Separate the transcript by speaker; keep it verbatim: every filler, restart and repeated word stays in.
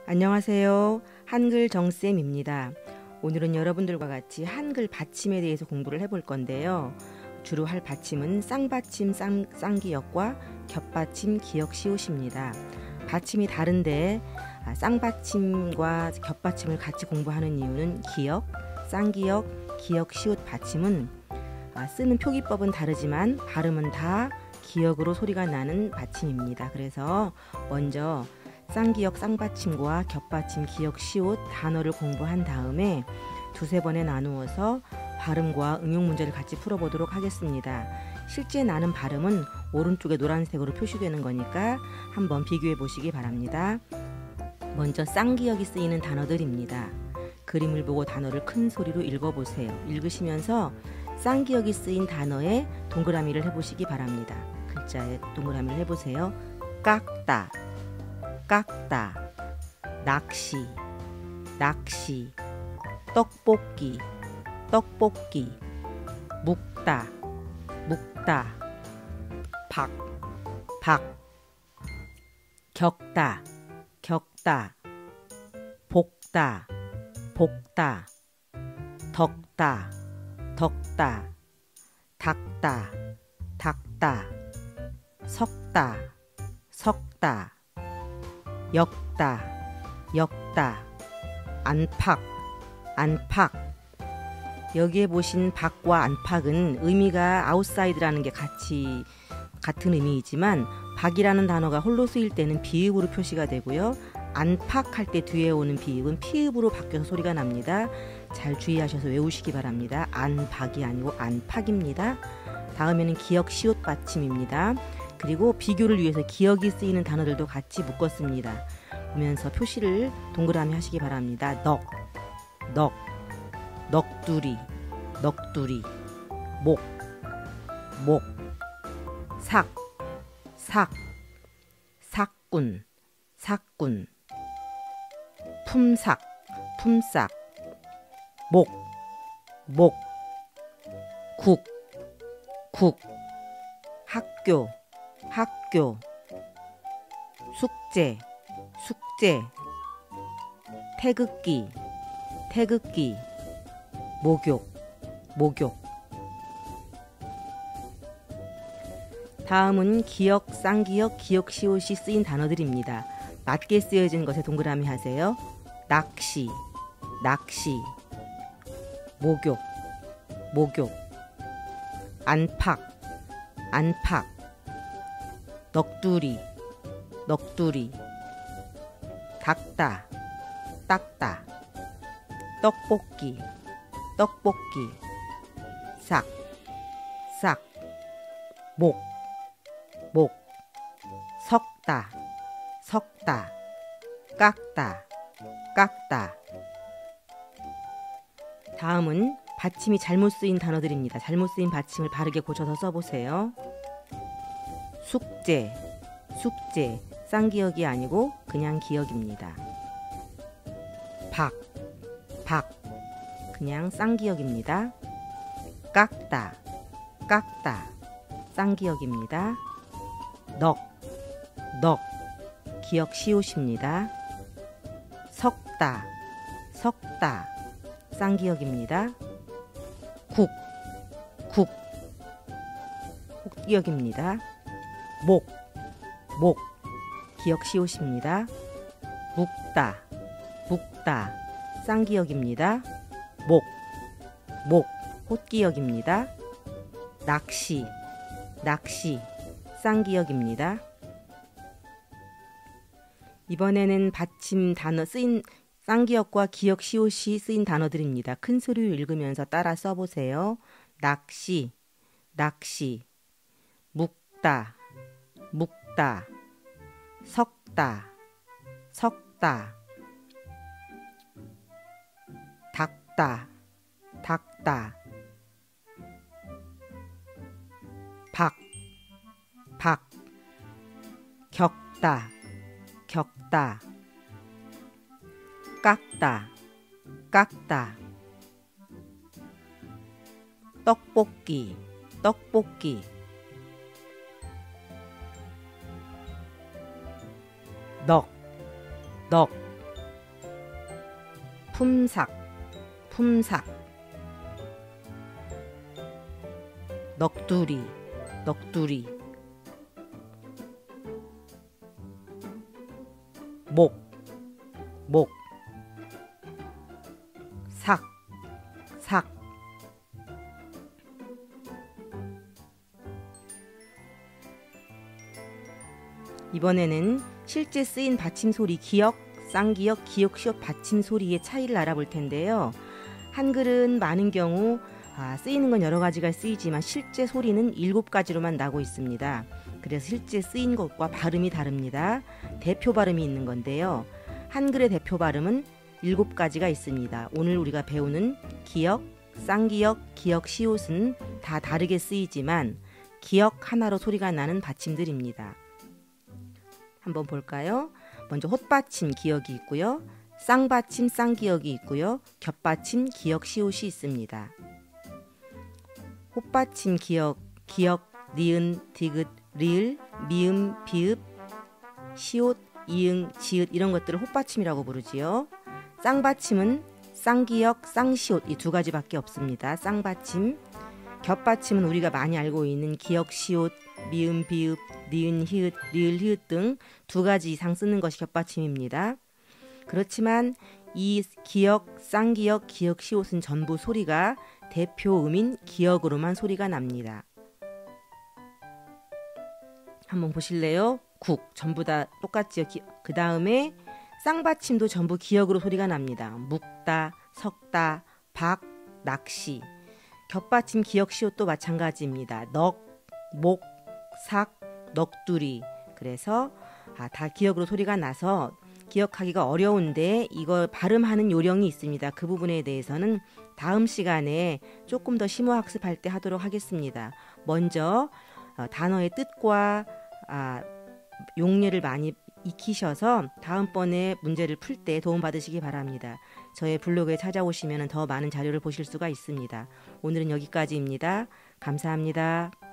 Speaker 1: 안녕하세요. 한글 정쌤입니다. 오늘은 여러분들과 같이 한글 받침에 대해서 공부를 해볼 건데요. 주로 할 받침은 쌍받침 쌍, 쌍기역과 겹받침 기역 시옷입니다. 받침이 다른데 쌍받침과 겹받침을 같이 공부하는 이유는 기역, 쌍기역, 기역 시옷 받침은 쓰는 표기법은 다르지만 발음은 다 기역으로 소리가 나는 받침입니다. 그래서 먼저 쌍기역 쌍받침과 겹받침 기역 시옷 단어를 공부한 다음에 두세 번에 나누어서 발음과 응용 문제를 같이 풀어보도록 하겠습니다. 실제 나는 발음은 오른쪽에 노란색으로 표시되는 거니까 한번 비교해 보시기 바랍니다. 먼저 쌍기역이 쓰이는 단어들입니다. 그림을 보고 단어를 큰 소리로 읽어보세요. 읽으시면서 쌍기역이 쓰인 단어에 동그라미를 해보시기 바랍니다. 글자에 동그라미를 해보세요. 깎다, 깎다, 낚시, 낚시, 떡볶이, 떡볶이, 묵다, 묵다, 박, 박, 격다, 격다, 볶다, 볶다, 덕다, 덕다, 닦다, 닦다, 섞다, 섞다, 엮다, 엮다, 안팎, 안팎. 여기에 보신 밖과 안팎은 의미가 아웃사이드라는 게 같이 같은 의미이지만 밖이라는 단어가 홀로 쓰일 때는 비읍으로 표시가 되고요. 안팎 할 때 뒤에 오는 비읍은 피읍으로 바뀌어서 소리가 납니다. 잘 주의하셔서 외우시기 바랍니다. 안팎이 아니고 안팎입니다. 다음에는 기역 시옷 받침입니다. 그리고 비교를 위해서 기역이 쓰이는 단어들도 같이 묶었습니다. 보면서 표시를 동그라미 하시기 바랍니다. 넉, 넉, 넋두리, 넋두리, 목, 목, 삭, 삭, 삭군, 삭군, 품삭, 품삭, 목, 목, 국, 국, 학교, 학교, 숙제, 숙제, 태극기, 태극기, 목욕, 목욕. 다음은 기역, 쌍기역, 기역 시옷이 쓰인 단어들입니다. 맞게 쓰여진 것에 동그라미 하세요. 낚시, 낚시, 목욕, 목욕, 안팎, 안팎, 넋두리, 넋두리, 닦다, 닦다, 떡볶이, 떡볶이, 싹, 싹, 목, 목, 섞다, 섞다, 깎다, 깎다. 다음은 받침이 잘못 쓰인 단어들입니다. 잘못 쓰인 받침을 바르게 고쳐서 써보세요. 숙제, 숙제, 쌍기역이 아니고 그냥 기역입니다. 박, 박, 그냥 쌍기역입니다. 깎다, 깎다, 쌍기역입니다. 넉, 넉, 기역 시옷입니다. 섞다, 섞다, 쌍기역입니다. 국, 국, 혹기역입니다. 목, 목, 기역 시옷입니다. 묵다, 묵다, 쌍기역입니다. 목, 목, 혹기역입니다. 낚시, 낚시, 쌍기역입니다. 이번에는 받침 단어 쓰인 쌍기역과 기역 시옷이 쓰인 단어들입니다. 큰 소리로 읽으면서 따라 써보세요. 낚시, 낚시, 묵다, 묵다, 섞다, 섞다, 닦다, 닦다, 박, 박, 격다, 격다, 깎다, 깎다, 떡볶이, 떡볶이, 넉, 넉, 품삭, 품삭. 넋두리, 넋두리. 목, 목. 삭, 삭. 이번에는 실제 쓰인 받침 소리 기역, 쌍기역, 기역시옷 받침 소리의 차이를 알아볼 텐데요. 한글은 많은 경우 아, 쓰이는 건 여러 가지가 쓰이지만 실제 소리는 일곱 가지로만 나고 있습니다. 그래서 실제 쓰인 것과 발음이 다릅니다. 대표 발음이 있는 건데요. 한글의 대표 발음은 일곱 가지가 있습니다. 오늘 우리가 배우는 기역, 쌍기역, 기역시옷은 다 다르게 쓰이지만 기역 하나로 소리가 나는 받침들입니다. 한번 볼까요? 먼저 홑받침 기역이 있고요. 쌍받침 쌍기역이 있고요. 겹받침 기역시옷이 있습니다. 홑받침 기역, 기역, 니은, 디귿, 리을, 미음, 비읍, 시옷, 이응, 지읒 이런 것들을 홑받침이라고 부르지요. 쌍받침은 쌍기역, 쌍시옷 이 두 가지밖에 없습니다. 쌍받침. 겹받침은 우리가 많이 알고 있는 기역, 시옷, 미음, 비읍, 니은, 히읗, 리을, 히읗 등 두 가지 이상 쓰는 것이 겹받침입니다. 그렇지만 이 기역, 쌍기역, 기역시옷은 전부 소리가 대표음인 기역으로만 소리가 납니다. 한번 보실래요? 국, 전부 다 똑같지요. 그 다음에 쌍받침도 전부 기역으로 소리가 납니다. 묵다, 석다, 박, 낚시. 겹받침 기역시옷도 마찬가지입니다. 넋, 목, 삭, 넋두리. 그래서 아, 다 기역으로 소리가 나서 기억하기가 어려운데 이걸 발음하는 요령이 있습니다. 그 부분에 대해서는 다음 시간에 조금 더 심화 학습할 때 하도록 하겠습니다. 먼저 어, 단어의 뜻과 아, 용례를 많이 익히셔서 다음번에 문제를 풀 때 도움받으시기 바랍니다. 저의 블로그에 찾아오시면 더 많은 자료를 보실 수가 있습니다. 오늘은 여기까지입니다. 감사합니다.